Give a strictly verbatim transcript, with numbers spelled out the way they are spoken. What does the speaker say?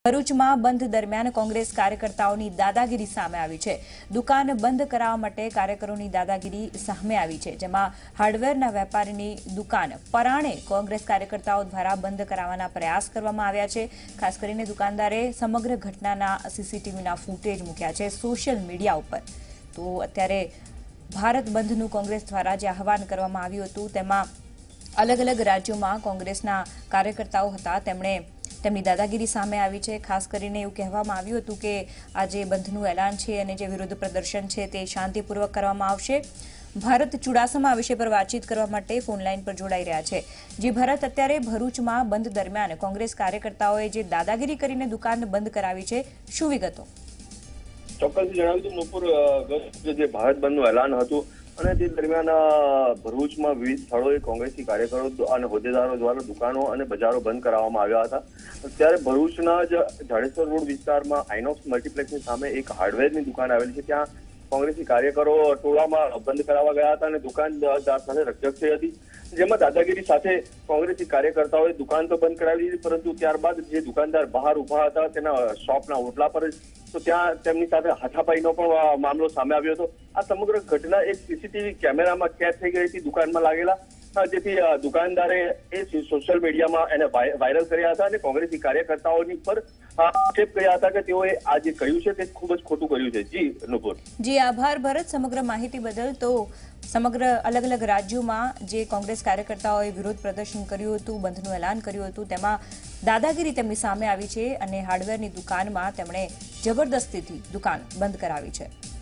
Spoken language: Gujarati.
ભરૂચમાં બંધ દરમિયાન કોંગ્રેસ કાર્યકર્તાઓની દાદાગીરી સામે આવી છે। દુકાન બંધ કરાવવા માટે કાર્યકરોની દાદાગીરી સામે આવી છે, જેમાં હાર્ડવેરના વેપારીની દુકાન પરાણે કોંગ્રેસ કાર્યકર્તાઓ દ્વારા બંધ કરાવવાના પ્રયાસ કરવામાં આવ્યા છે। ખાસ કરીને દુકાનદારે સમગ્ર ઘટનાના સીસીટીવીના ફૂટેજ મૂક્યા છે સોશિયલ મીડિયા ઉપર। તો અત્યારે ભારત બંધનું કોંગ્રેસ દ્વારા જે આહવાન કરવામાં આવ્યું હતું તેમાં અલગ અલગ રાજ્યોમાં કોંગ્રેસના કાર્યકર્તાઓ હતા તેમણે તેમની દાદાગીરી સામે આવી છે। ખાસ કરીને એવું કહેવામાં આવ્યું હતું કે આ જે બંધનું એલાન છે અને જે વિરોધ પ્રદર્શન છે તે શાંતિપૂર્વક કરવામાં આવશે। ભારત ચુડાસમા આ વિષય પર વાતચીત કરવા માટે ફોનલાઈન પર જોડાઈ રહ્યા છે। જે ભારત અત્યારે ભરૂચમાં બંધ દરમિયાન કોંગ્રેસ કાર્યકર્તાઓએ જે દાદાગીરી કરીને દુકાન બંધ કરાવી છે, શું વિગતો? ચોક્કસ જણાવ્યું નુપુર, જે ભારત બંધનું એલાન હતું અને તે દરમિયાન ભરૂચમાં વિવિધ સ્થળોએ કોંગ્રેસી કાર્યકરો અને હોદ્દેદારો દ્વારા દુકાનો અને બજારો બંધ કરાવવામાં આવ્યા હતા। ત્યારે ભરૂચના જ જાડેશ્વર રોડ વિસ્તારમાં આઇનોક્સ મલ્ટીપ્લેક્સની સામે એક હાર્ડવેરની દુકાન આવેલી છે, ત્યાં કોંગ્રેસી કાર્યકરો ટોળામાં બંધ કરાવવા ગયા હતા અને દુકાનદાર સાથે રકઝક થઈ હતી, જેમાં દાદાગીરી સાથે કોંગ્રેસી કાર્યકર્તાઓએ દુકાન તો બંધ કરાવી દીધી, પરંતુ ત્યારબાદ જે દુકાનદાર બહાર ઉભા હતા તેના શોપના ઓટલા પર તો ત્યાં તેમની સાથે હાથાપાઈનો પણ મામલો સામે આવ્યો હતો। આ સમગ્ર ઘટના એક સીસીટીવી કેમેરામાં કેદ થઈ ગઈ હતી દુકાનમાં લાગેલા, જેથી દુકાનદારે એ સોશિયલ મીડિયામાં એને વાયરલ કર્યા હતા અને કોંગ્રેસી કાર્યકર્તાઓની પર આક્ષેપ કર્યા હતા કે તેઓએ આ જે કર્યું છે તે ખૂબ જ ખોટું કર્યું છે। જી નુપુર। જી આભાર ભરત, સમગ્ર માહિતી બદલ। તો સમગ્ર અલગ અલગ રાજ્યોમાં જે કોંગ્રેસ કાર્યકર્તાઓએ વિરોધ પ્રદર્શન કર્યું હતું, બંધનું એલાન કર્યું હતું, તેમાં દાદાગીરી તેમની સામે આવી છે અને હાર્ડવેરની દુકાનમાં તેમણે જબરદસ્તીથી દુકાન બંધ કરાવી છે।